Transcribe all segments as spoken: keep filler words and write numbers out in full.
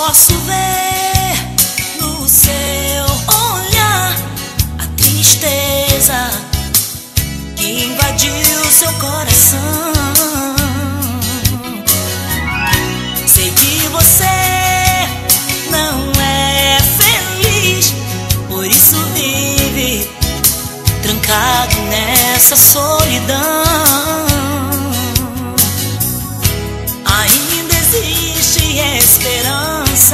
Posso ver no seu olhar a tristeza que invadiu seu coração. Sei que você não é feliz, por isso vive trancado nessa solidão. Ainda existe esperança.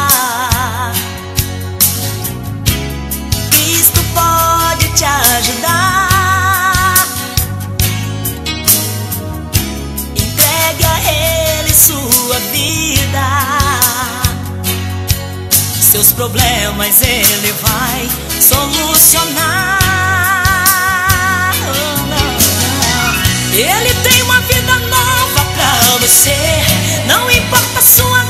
Cristo pode te ajudar. Entregue a Ele sua vida. Seus problemas Ele vai solucionar. Ele tem uma vida nova pra você. Não importa a sua